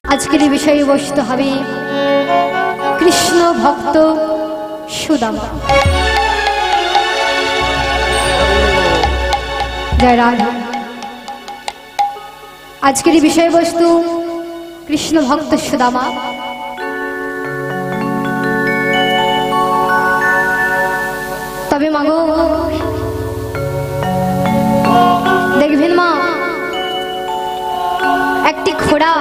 আজকের বিষয়বস্তু হবে কৃষ্ণ ভক্ত সুদামা। জয় রাধা। আজকের বিষয়বস্তু কৃষ্ণ ভক্ত সুদামা। তবে মাগো দেখবেন মা, একটি ঘোড়া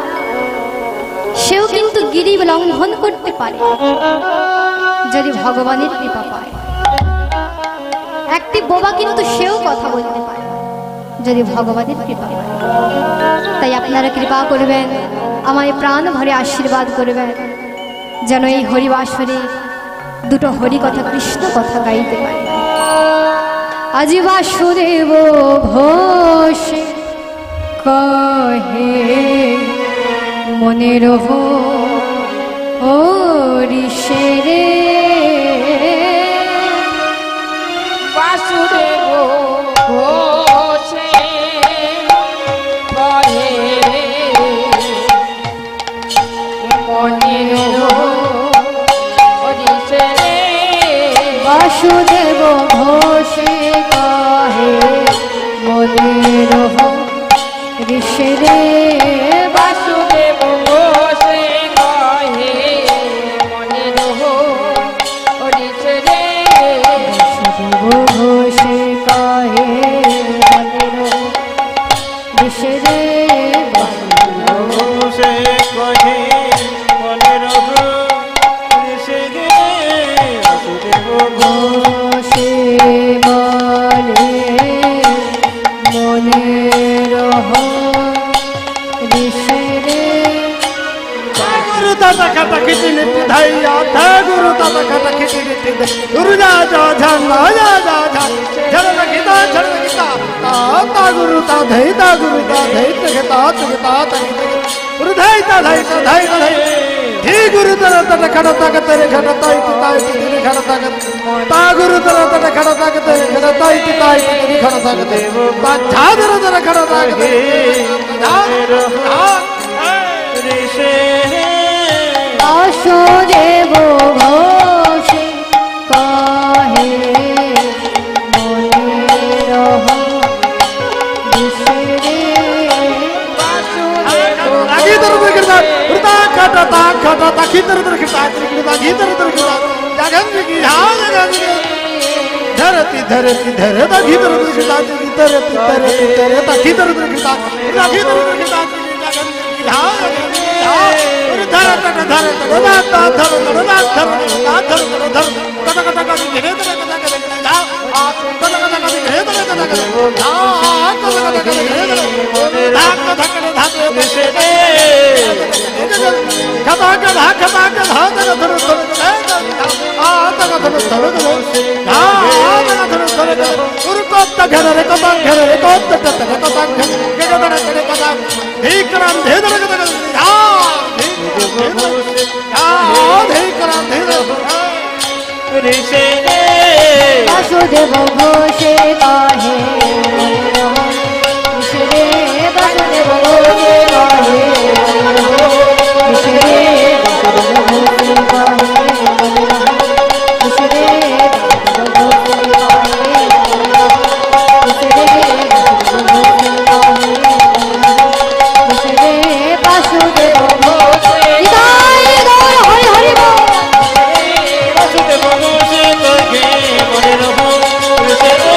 সেও কিন্তু গিরি লঙ্ঘন করতে পারে যদি ভগবানের কৃপা পায়। একটি বোবা কিন্তু সেও কথা বলতে পারে যদি ভগবানের কৃপা পায়। তাই আপনারা কৃপা করবেন, আমায় প্রাণ ভরে আশীর্বাদ করবেন, যেন এই হরিবাসরে দুটো হরি কথা কৃষ্ণ কথা গাইতে পারি। আজি বাসুদেব ঘোষ কহে মনের হরিষে রে, বাসুদেব ঘোষ কহে মনের হরিষে রে, বাসুদেব ঘোষ কহে মনের হরিষে রে, বাসুদেব ঘোষ কহে মনের হরিষে রে, বাসুদেব ঘোষ কহে মনের হরিষে রে, ঘোষ কহে মনের হরিষে রে, বাসুদেব ঘোষ বলে মনের হরিষে রে। গুরু দাদা কাটা খিটি নিতে ধাইয়া থা, গুরু দাদা কাটা খিটি নিতে গুরু যা যা ঝান যা যা ঝান ঝড় গীতা ঝড় গীতা তা গুরু তা ধৈ তা গুরু তা ধৈ তে তা গুরু ধৈ তা ধৈ তা ধৈ তা ধৈ धी गुरु तेरा तट खड़ा तक तेरे खड़ा ताई तेरे खड़ा तक ता गुरु तेरा तट खड़ा तक तेरे खड़ा ताई तेरे खड़ा तक ता झा तेरा खड़ा तक ऋषि বাসুদেব ঘোষ কহে মনের হরিষে রে, आगे तेरे करता उड़ता काटा ता काटा ता खीतर तेरे करता खीतर तेरे करता जगन की हाँ जगन की धरती धरती धरता खीतर तेरे करता धरती धरती धरता खीतर तेरे करता खीतर तेरे करता जगन की हाँ धरता धरता धरता धरता धरता कटा कटा का घेरे तेरे कटा कटा कटा कटा कटा का घेरे तेरे कटा कटा कटा कटा का घेरे तेरे धाक धाक धाक ऋषि रे खता खता खता खता धर धर धर आ तक धर धर धर आ तक धर धर गुरु को तक घर रे को तक कता के धर के कता धीकराम धे धर के आ धीकराम धे ऋषि रे বাসুদেব ঘোষ কহে মনের হরিষে রে, বাসুদেব ঘোষ কহে মনের হরিষে রে, বাসুদেব ঘোষ কহে মনের হরিষে রে, বাসুদেব ঘোষ কহে মনের হরিষে রে, বাসুদেব ঘোষ হৃদয় গৌর হরি হরি বল। বাসুদেব ঘোষ কহে মনের হরিষে রে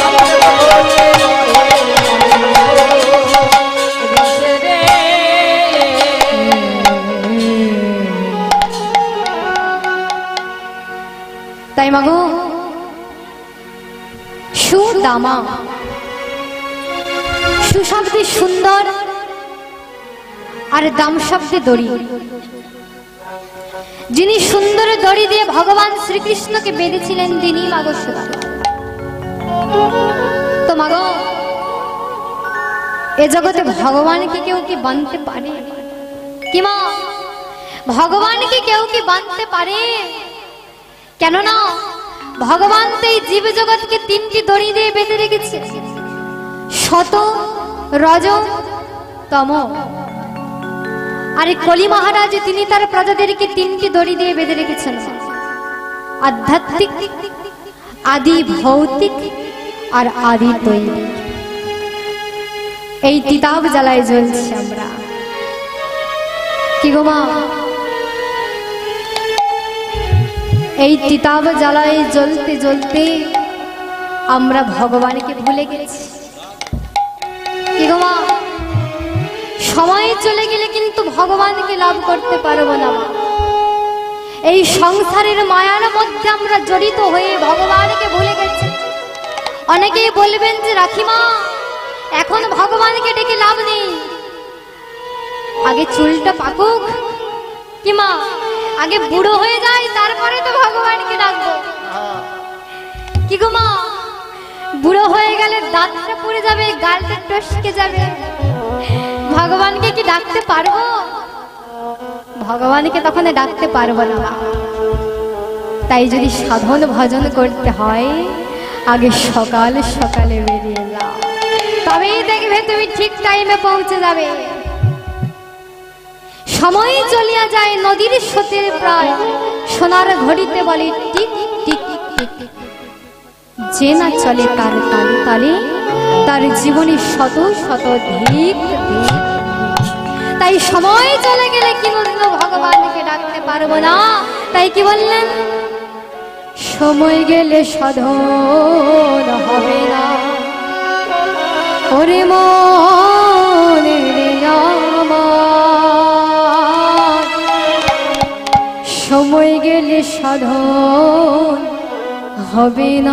তাই মাগো সুদামা সুশব্দে সুন্দর আর দাম শব্দে দড়ি। যিনি সুন্দর দড়ি দিয়ে ভগবান শ্রীকৃষ্ণকে বেঁধেছিলেন তিনি মাগো সুদামা। তো মাগো এ জগতে ভগবানকে কেউ কি বাঁধতে পারে? কি মা, ভগবানকে কেউ কি বাঁধতে পারে? কেননা ভগবান তো এই জীব জগৎকে তিনটি দড়ি দিয়ে বেঁধে রেখেছে, সত, রজ, তম। আরে কলি মহারাজ তিনি তার প্রজাদেরকে তিনটি দড়ি দিয়ে বেঁধে রেখেছেন, আধ্যাত্মিক, আদি ভৌতিক আর আদি তৈরি। এই তিতাব জ্বালায় জ্বলছি আমরা। কি গো মা, এই তিতাব জ্বালায় জ্বলতে জ্বলতে আমরা ভগবানকে ভুলে গেছি। কি গো মা, সময় চলে গেলে কিন্তু ভগবানকে লাভ করতে পারবো না। এই সংসারের মায়ার মধ্যে আমরা জড়িত হয়ে ভগবানকে ভুলে গেছি। অনেকেই বলবেন যে রাখিমা এখন ভগবানকে ডেকে লাভ নেই, আগে চুলটা পাকুক, কি মা আগে বুড়ো হয়ে যায় তারপরে তো ভগবানকে ডাকবো। কি গো মা, বুড়ো হয়ে গেলে দাঁতটা পুড়ে যাবে, গালটা টসকে যাবে, ভগবানকে কি ডাকতে পারবো? ভগবানকে তখন ডাকতে পারবো না। তাই যদি সাধন ভজন করতে হয় আগে সকাল সকালে বেরিয়ে যাও, তবেই দেখবে তুমি ঠিক টাইমে পৌঁছে যাবে। সময় চলিয়া যায় নদীর স্রোতের প্রায়, সোনার ঘড়িতে বলে টিক টিক টিক, যে না চলে তার তালে তালে তার জীবনে শত শত ধিক ধিক। তাই সময় চলে গেলে কি বললো, ভগবানকে ডাকতে পারবো না। তাই কি বললেন, সময় গেলে সাধন হবে না। ওরে মনে রে আমার, সময় গেলে সাধন হবে না।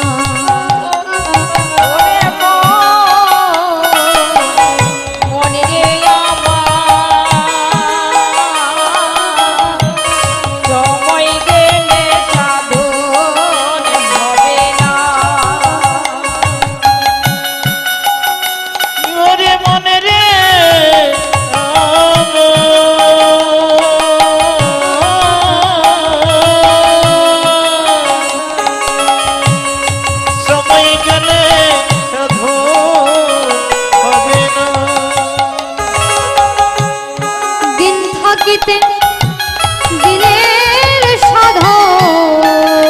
দিনের সাধন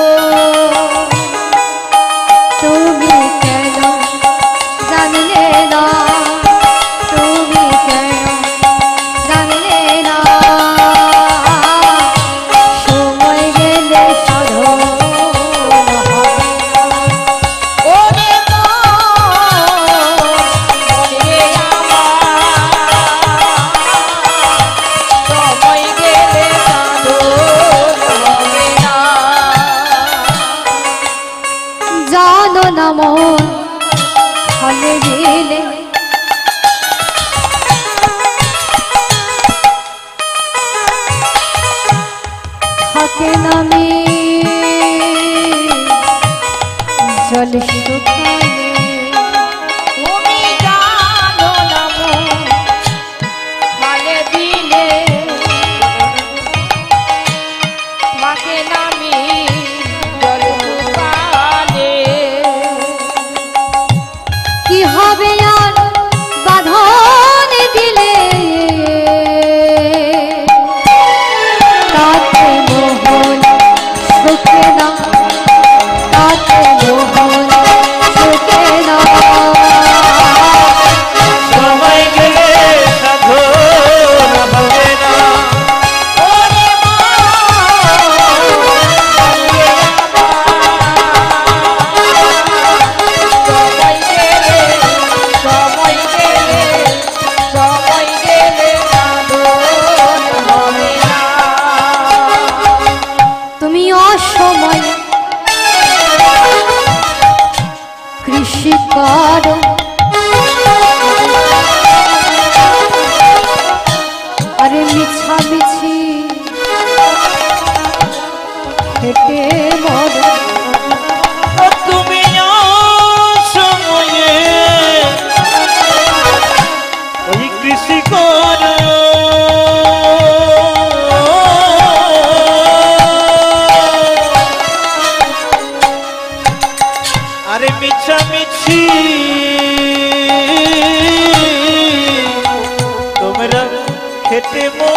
তুমি কেন জানলে না, তুমি কেন জানলে না, সময় গেলে সাধন মন ফলে গেলে থাকে নামে জল শুকালে। তুমি জানো না মন ফলে দিলে থাকে নামে জল শুকালে। কি হবে আর বাঁধন দিলে, তাতে মোহন সুখে না, তাতে মোহন সুখে না। সময় গেলে সাধন হবে না। তুমি অসময় কৃষি করো, আরে মিছামিছি খেটে মরো। তুমি সময়ে ওই কৃষি করো, আরে মিছামিছি তোমরা খেতে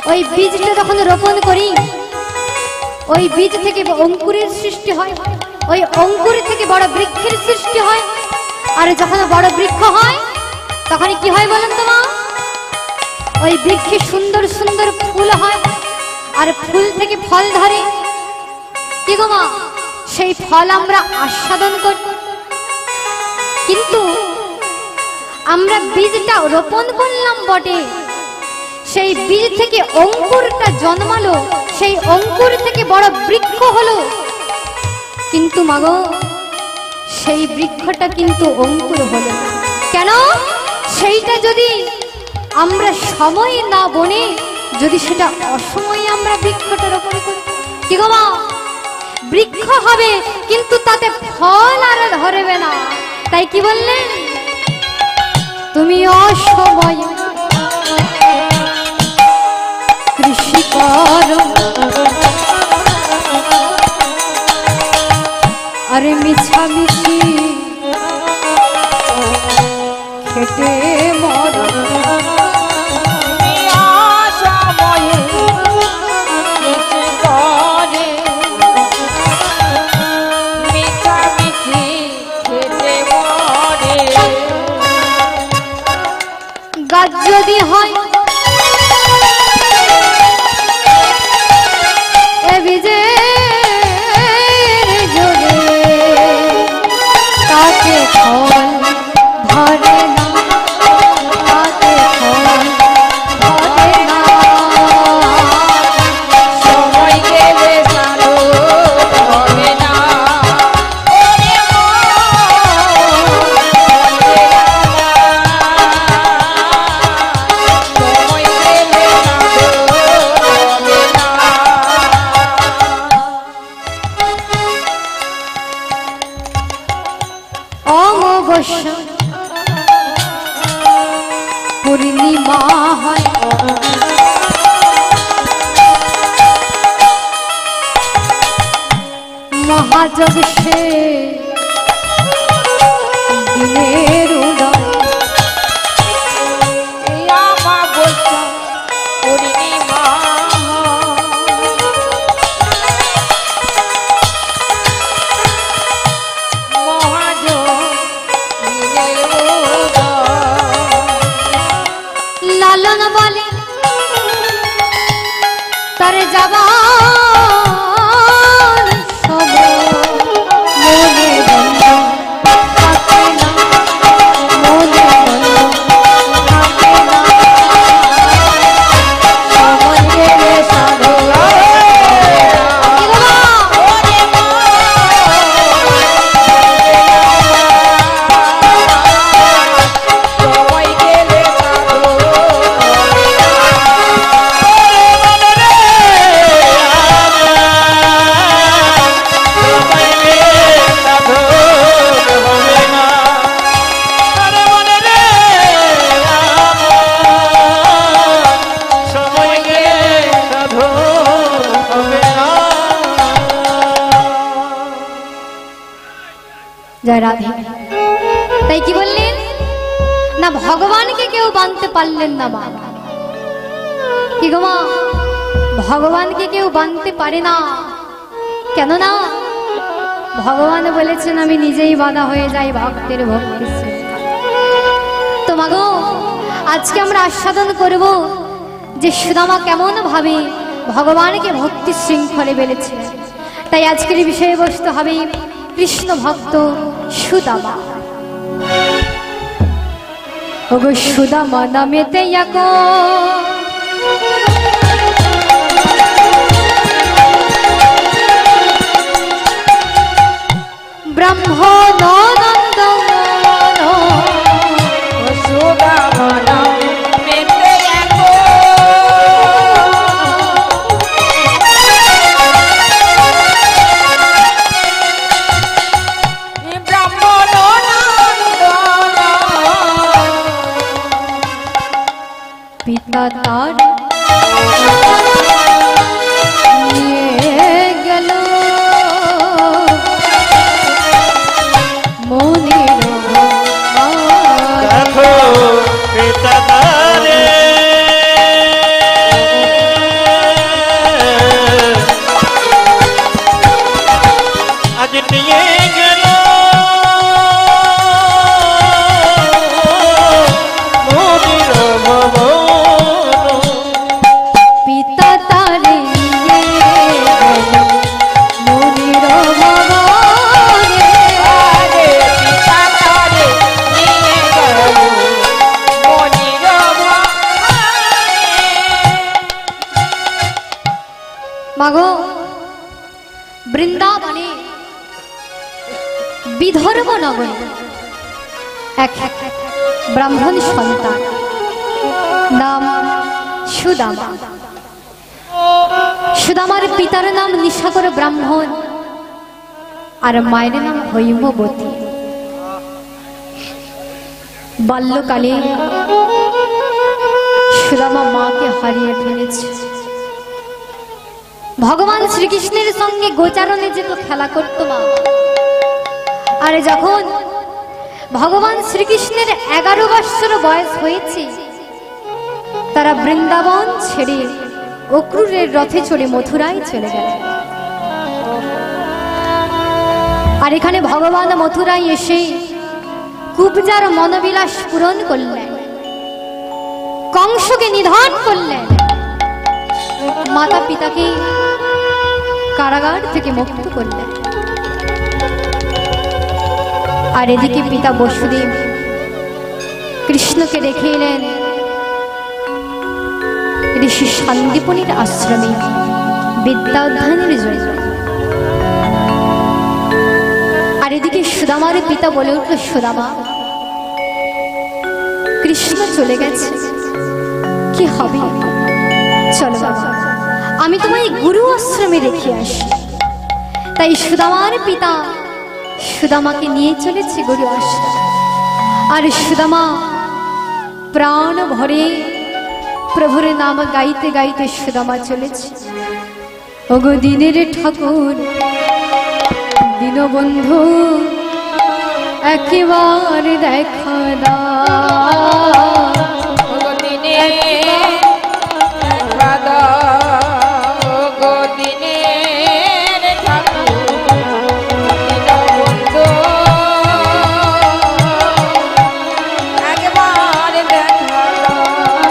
ওই বীজটা যখন রোপণ করি, ওই বীজ থেকে অঙ্কুরের সৃষ্টি হয়, ওই অঙ্কুর থেকে বড় বৃক্ষের সৃষ্টি হয়। আর যখন বড় বৃক্ষ হয় তখন কি হয় বলেন তো মা? ওই বৃক্ষে সুন্দর সুন্দর ফুল হয়, আর ফুল থেকে ফল ধরে। কি গো মা, সেই ফল আমরা আস্বাদন করি। কিন্তু আমরা বীজটা রোপণ করলাম বটে, সেই বীজ থেকে অঙ্কুরটা জন্মালো, সেই অঙ্কুর থেকে বড় বৃক্ষ হলো, কিন্তু মাগো সেই বৃক্ষটা কিন্তু অঙ্কুর হলো না। কেন? সেইটা যদি আমরা সময় না বনে, যদি সেটা অসময়ে আমরা বৃক্ষটা রোপণ করি, কি গো মা, বৃক্ষ হবে কিন্তু তাতে ফল আর ধরবে না। তাই কি বললেন? তুমি অসময় কৃষি করো, আরে মিছামিছি খেটে মরো। গাছ যদি হয় এ বীজের জোরে, তাতে ফল ধরে না, তাতে ফল ধরে না। সময় গেলে সারো হবে না, ওরে সময় গেলে সারো হবে না। অমাবস্যা পূর্ণিমা হয়, মহাযজ্ঞ সে দিনের উদয়। এই অমাবস্যা পূর্ণিমা লালন বলে তার জবান সব মনে বন্ধ থাকে না, মনে বন্ধ থাকে না। সময় গেলে সাধু সময় গেলে সাধু জয় রাধে। তাই কি বললেন না, ভগবানকে কেউ বানতে পারলেন না মা। কি গো মা, ভগবানকে কেউ বানতে পারে না। কেন না? ভগবান বলেছেন আমি নিজেই বাধা হয়ে যাই ভক্তের ভক্তি শ্রদ্ধা। তো মাগো, আজকে আমরা আস্বাদন করব যে সুদামা কেমন ভাবে ভগবানকে ভক্তি শৃঙ্খলে বেড়েছে। তাই আজকের বিষয়বস্তু হবে কৃষ্ণ ভক্ত সুদামা। ওগো সুদামা নামেতে ইয়াকো ব্রহ্মণ নন্দন সুদামা নামেতে ইয়াকো ব্রাহ্মণ নন্দন পিতা তার নিয়ে গেল মনির দেখো পিতা তারে মাগো বৃন্দাবনে বিদর্ভ নগরে এক ব্রাহ্মণ সন্তান নাম সুদামা। সুদামার পিতার নাম নিশাকর ব্রাহ্মণ আর মায়ের নাম হৈমবতী। বাল্যকালে সুদামা মাকে হারিয়ে ফেলেছে। ভগবান শ্রীকৃষ্ণের সঙ্গে গোচারণে যেত, খেলা করত মা। আর যখন ভগবান শ্রীকৃষ্ণের 11 বৎসর বয়স হয়েছে, তারা বৃন্দাবন ছেড়ে অক্রূরের রথে চড়ে মথুরায় চলে গেল। আর এখানে ভগবান মথুরায় এসে কুবজার মনোবিলাস পূরণ করলেন, কংসকে নিধন করলেন, মাতা পিতাকে কারাগার থেকে মুক্ত করলেন। আর এদিকে পিতা বসুদেব কৃষ্ণকে রেখে এলেন ঋষি শান্তিপনির আশ্রমে বিদ্যা অধ্যয়নের জন্য। আর এদিকে সুদামার পিতা বলে উঠল, সুদামা, কৃষ্ণ চলে গেছে, কি হবে? চলো বাবা, আমি তোমায় গুরু আশ্রমে রেখে আসি। তাই সুদামার পিতা সুদামাকে নিয়ে চলেছে গুরু আশ্রমে। আর সুদামা প্রাণ ভরে প্রভুর নাম গাইতে গাইতে সুদামা চলেছে। ওগো দিনের ঠাকুর, দীনবন্ধু, একেবারে দেখা দাও। ওগো দিনের দেখা দাও, ওগো দিনের ঠাকুর, দীনবন্ধু, একবার দেখা দাও,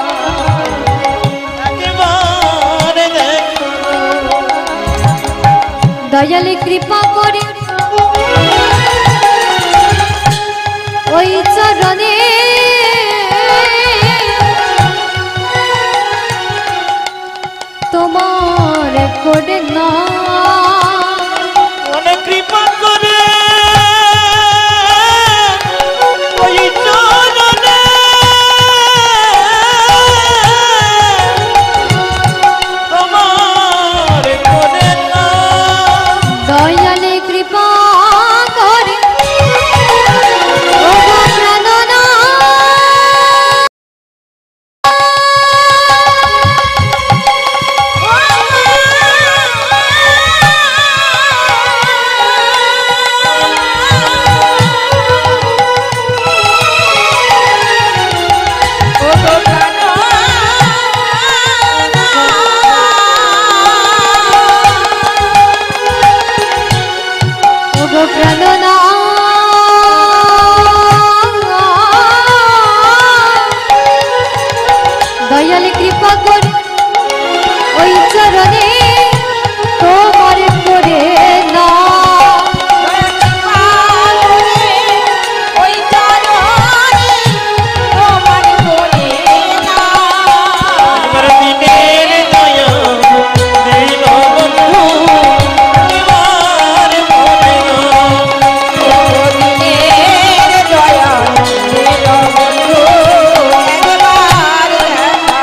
একেবারে দেখো। দয়ালে কৃপা করে ওই চরণে তোমার করে না, অনেক কৃপা করে ওই চরণে তোমার করে না। দয়ালে কৃপা করে ওগো প্রাণনাথ, ওগো প্রাণ, ওগো প্রাণনাথ, দয়ালে কৃপা করে ওই চরণে তোমার করে না। ওই চরণে তোমার করে না। আমার দিনের দয়া দীনবন্ধু, এবার মনে না। ওগো দিনের দয়া, দীনবন্ধু, একবার দেখা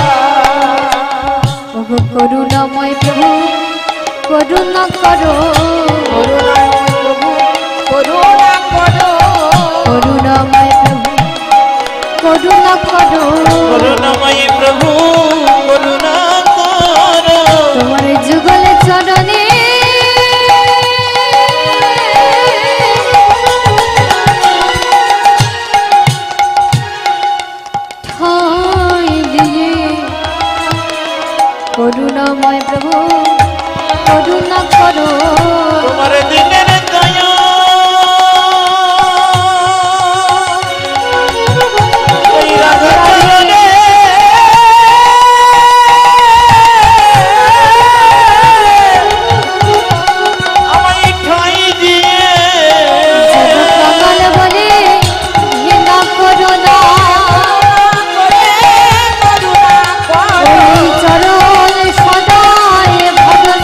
দাও। ওগো করুণাময় প্রভু, করুণা করো, করুণাময় প্রভু, করুণা করো। করুণাময় প্রভু, করুণা করো, করুণাময়ী প্রভু, করুণা করো। তোমার যুগল চরণে ঠাঁই দিয়ে, করুণাময় প্রভু, করুণা করো, তোমার দিনের দয়া ওই রাধা চরণে আমায় ঠাঁই দিয়ে সকাল বলে ঘৃণা করো না, করুণা করো। ওই চরণ সদায় ভজন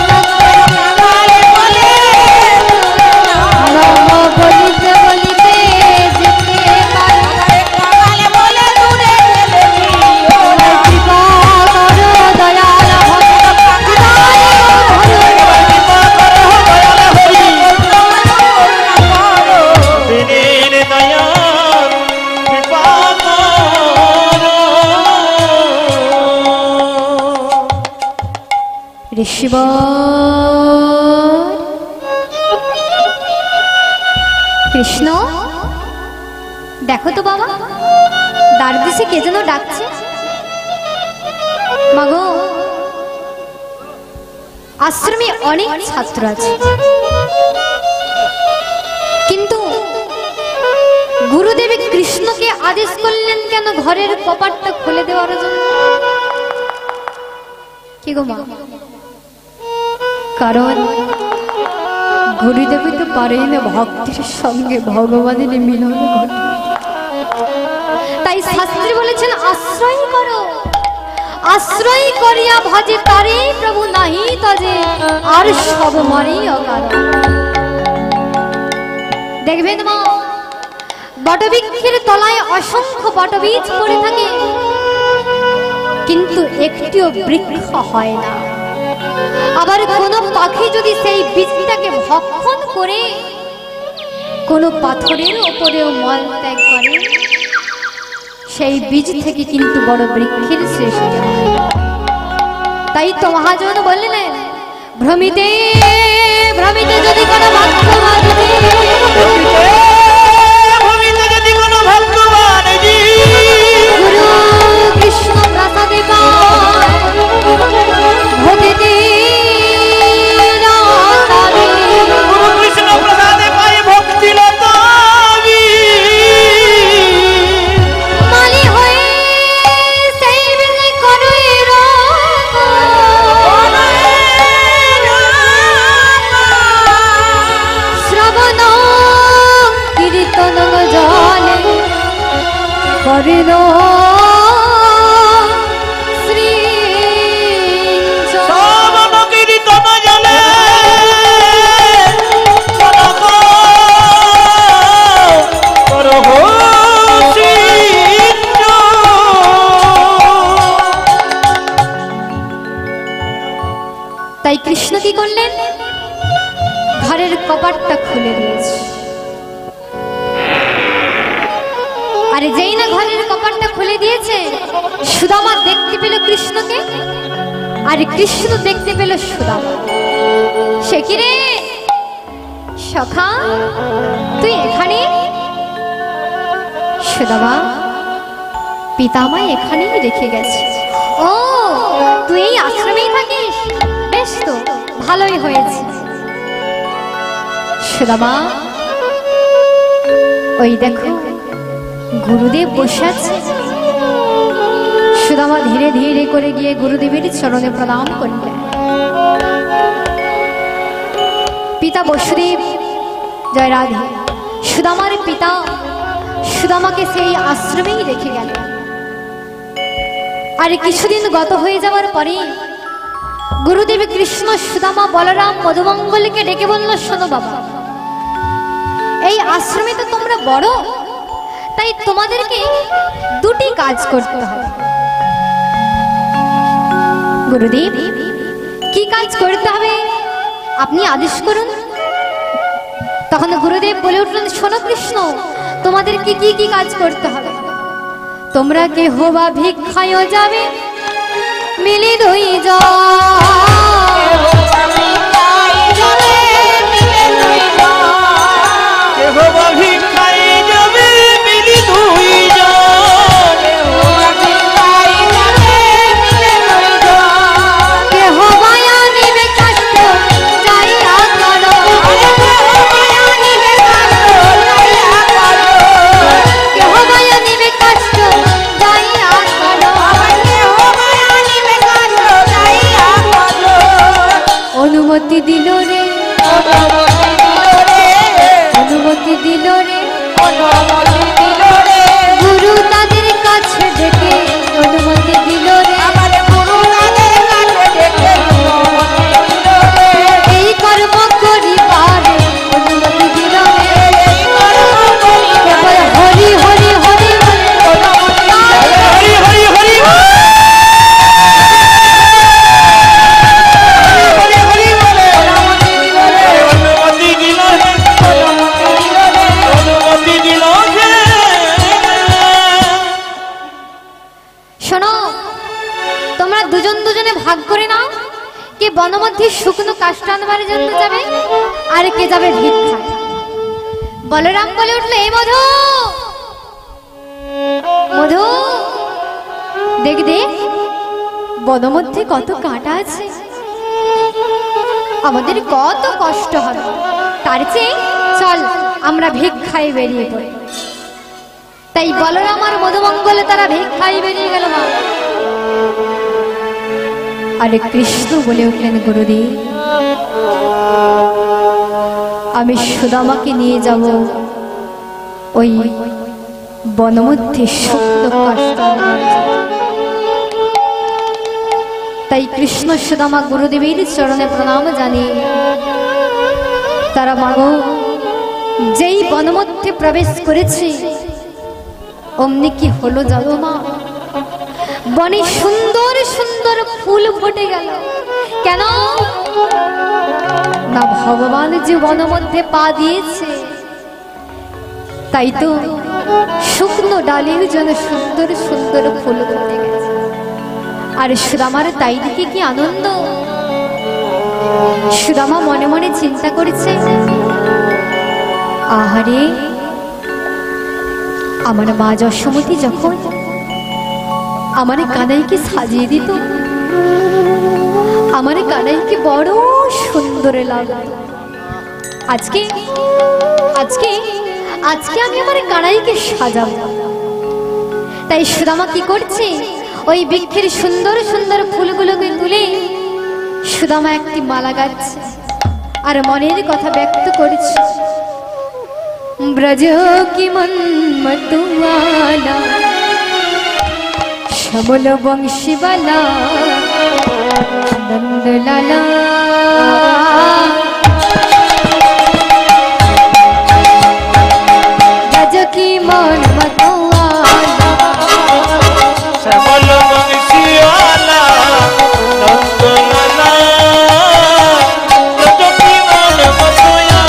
ঋষিবর কৃষ্ণ, দেখো তো বাবা, দ্বার দিশে কে যেন ডাকছে। মাগো, আশ্রমে অনেক ছাত্র আছে, কিন্তু গুরুদেব কৃষ্ণকে আদেশ করলেন কেন ঘরের কপাটটা খুলে দেওয়ার জন্য? কি গো মা? কারণ গুরুদেব তো পারেন ভক্তির সঙ্গে ভগবানের মিলন ঘটে। তাই শাস্ত্রী বলেছেন, আশ্রয় করো, আশ্রয় করিয়া ভজে তারে প্রভু নাহি তজে, আর সব মরে অকাল। দেখবেন মা, বটবৃক্ষের তলায় অসংখ্য বটবীজ পড়ে থাকে, কিন্তু একটিও বৃক্ষ হয় না। আবার কোন পাখি যদি সেই বীজটাকে ভক্ষণ করে কোন পাথরের ওপরেও মল ত্যাগ করে, সেই বীজ থেকে কিন্তু বড় বৃক্ষের সৃষ্টি হয়। তাই তো মহাজন বললেন, ভ্রমিতে ভ্রমিতে যদি কোনো ভক্তবান গুরু কৃষ্ণ প্রসাদে ভক্তিতে করিল শ্রী শ্রবণ কীর্তন জলে তাই কৃষ্ণ কি করলেন? ঘরের কপাটটা খুলে দিয়েছে। আরে যেই না ঘরের কপাটটা খুলে দিয়েছে, সুদামা দেখতে পেল কৃষ্ণকে, আর কৃষ্ণ দেখতে পেল সুদামা। সে কি রে সখা, তুই এখানে? সুদামা, পিতামা এখানেই রেখে গেছে। ও, তুই এই আশ্রমেই থাকিস? বেশ তো, ভালোই হয়েছে। সুদামা, ওই দেখো গুরুদেব বসে আছে। সুদামা ধীরে ধীরে করে গিয়ে গুরুদেবের চরণে প্রণাম করলেন। পিতা বসুদেব, জয় রাধে, সুদামার পিতা সুদামাকে সেই আশ্রমেই রেখে গেল। আর কিছুদিন গত হয়ে যাওয়ার পরে গুরুদেব কৃষ্ণ সুদামা বলরাম মধুমঙ্গলকে ডেকে বলল, শোনো বাবা, এই আশ্রমে তো তোমরা বড়, তাই তোমাদেরকে দুটি কাজ করতে হবে। গুরুদেব, কি কাজ করতে হবে আপনি আদেশ করুন। তখন গুরুদেব বলে উঠলেন, শোনো কৃষ্ণ, তোমাদেরকে কি কি কাজ করতে হবে। তোমরা কেহ বা ভিক্ষায় যাবে, মিলি দুই অনুমতি দিল রে, অনুমতি দিল রে, গুরু তাদের কাছে ডেকে অনুমতি দিল রে। এই কর্ম করিবার অনুমতি দিল রে। হরি হরি হরি কে বন মধ্যে শুকনো কাষ্ঠ আনবার জন্য যাবে, আর কে যাবে ভিক্ষা। বলরাম বলে উঠলো, এই মধু, মধু, দেখ দেখ বন মধ্যে কত কাঁটা আছে, আমাদের কত কষ্ট হবে, তার চেয়ে চল আমরা ভিক্ষায় বেরিয়ে পড়ি। তাই বলরাম আর মধুমঙ্গলে তারা ভিক্ষায় বেরিয়ে গেল। মা আরে কৃষ্ণ বলে উঠলেন, গুরুদেব আমি সুদামাকে নিয়ে যাব ওই বনমধ্যে শুকনো কাষ্ঠ আনবার জন্য। তাই কৃষ্ণ সুদামা গুরুদেবের চরণে প্রণাম জানিয়ে তারা মাগো যেই বনমধ্যে প্রবেশ করেছে, অমনি কি হলো জানো মা, বনে সুন্দর সুন্দর ফুল ফুটে গেল। কেন না, ভগবান যে বন মধ্যে পা দিয়েছে, তাই তো শুকনো ডালের জন্য সুন্দর সুন্দর ফুল ফুটে গেছে। আর সুদামার তাই দিকে কি আনন্দ। সুদামা মনে মনে চিন্তা করেছে, আহারে আমার মা যশোমতী যখন আমার কানাইকে সাজিয়ে দিত, আমার কানাইকে বড় সুন্দর লাগতো। আজকে আজকে আজকে আমি আমার কানাইকে সাজাবো। তাই সুদামা কি করছে, ওই বৃক্ষের সুন্দর সুন্দর ফুলগুলোকে তুলে সুদামা একটি মালা গাচ্ছে আর মনের কথা ব্যক্ত করছে। ব্রজ কি মন মতুয়ালা শ্যামল বংশীবালা নন্দলালা, ব্রজ কি মন মতুয়ালা শ্যামল বংশীওয়ালা নন্দলালা, ব্রজ কি মন মতুয়ালা।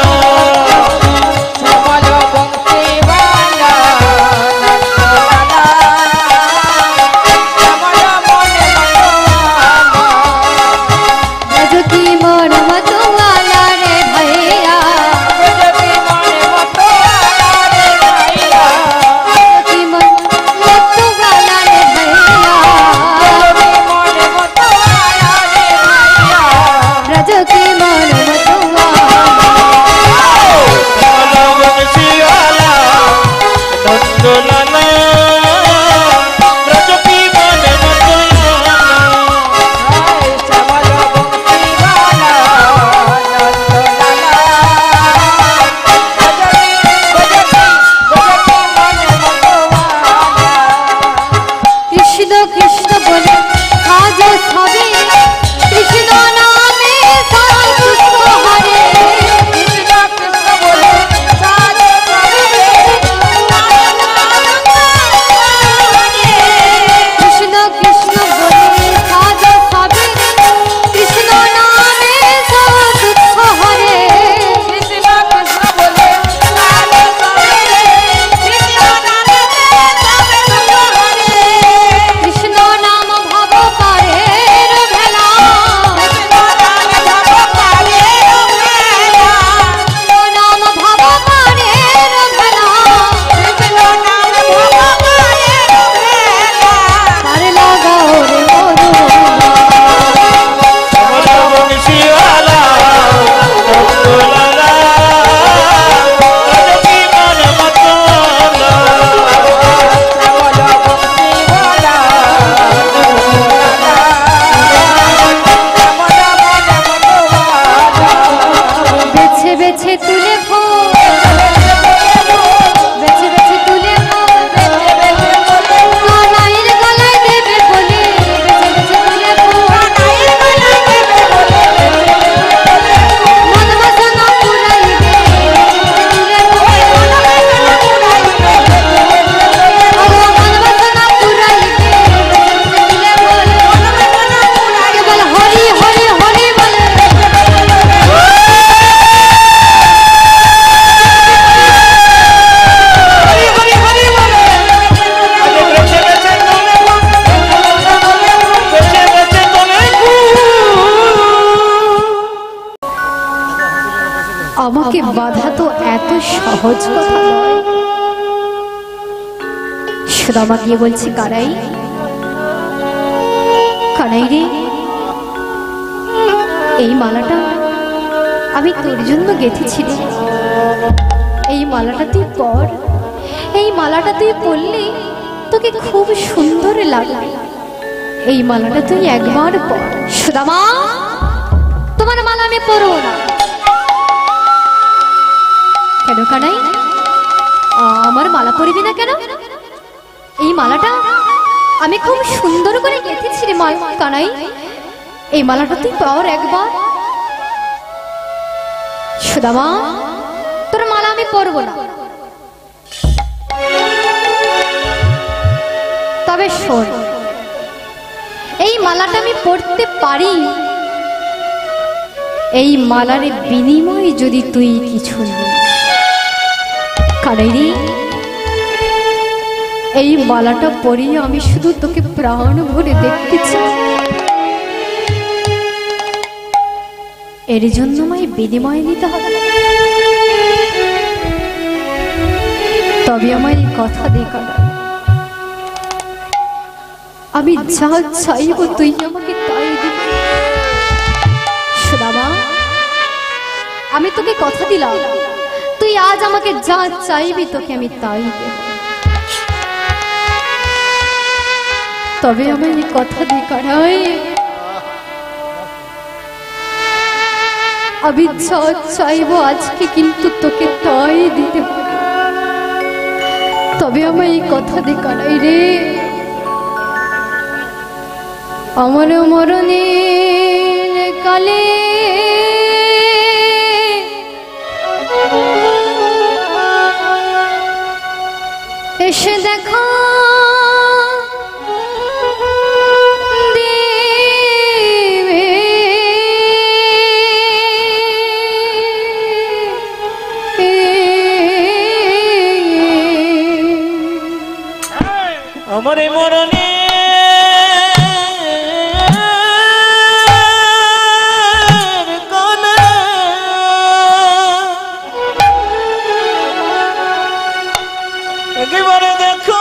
শ্যামল বংশীওয়ালা নন্দলালা, শ্যামল মনে মনোয়ালা, আমাকে বাধা তো এত সহজ কথা নয়। সুদামা গিয়ে বলছি, কানাই কানাই রে, এই মালাটা আমি তোর জন্য গেঁথেছি রে। এই মালাটা তুই পর, এই মালাটা তুই পরলে তোকে খুব সুন্দর লাগবে। এই মালাটা তুই একবার পর। সুদামা, তোমার মালা আমি পরবো না। কেন কানাই, আমার মালা পরবি না কেন? এই মালাটা আমি খুব সুন্দর করে গেঁথেছি রে কানাই। এই মালাটা তুই পর একবার। সুদামা, তোর মালা আমি পরবো না। তবে শোন, এই মালাটা আমি পরতে পারি, এই মালার বিনিময়ে যদি তুই কিছু নিস। কানাই রে, এই মালাটা পরিয়ে আমি শুধু তোকে প্রাণ ভরে দেখতে চাই। এর জন্য আমায় বিনিময় নিতে হবে। তবে আমায় কথা দে কানাই, আমি যা চাইব তুই আমাকে তাই দিবি। সুদামা, আমি তোকে কথা দিলাম, তুই আজ আমাকে যা চাইবি তোকে আমি তাই দেব। তবে আমি কথা দিই কানাই, আমি যা চাইবো আজকে কিন্তু তোকে তাই দিতে হবে। তবে আমার এই কথা দি কানাই রে, আমার মরণের কালে এসে দেখা আমার মরণে একেবারে দেখো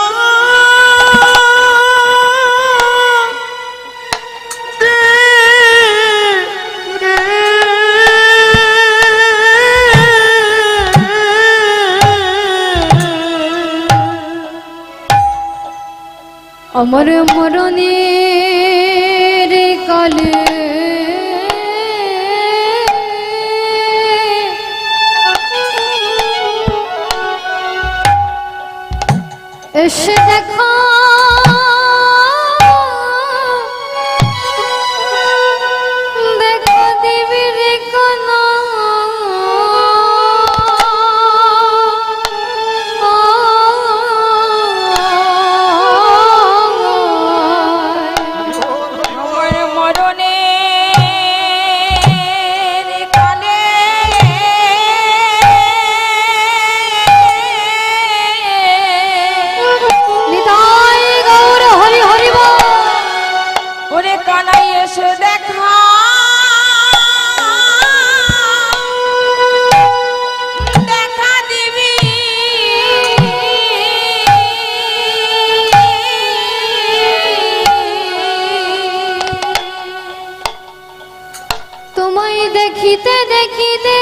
আমার মরণের কালে এসে দেখা দেখা দিবি রে কানা, তোমায় দেখিতে দেখিতে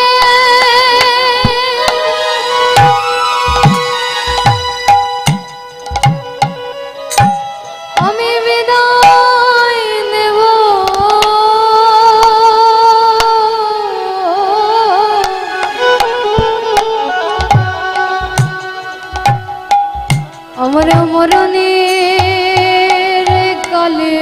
আমি বিদায় নেব। আমার মরণের কালে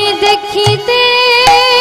দেখিতে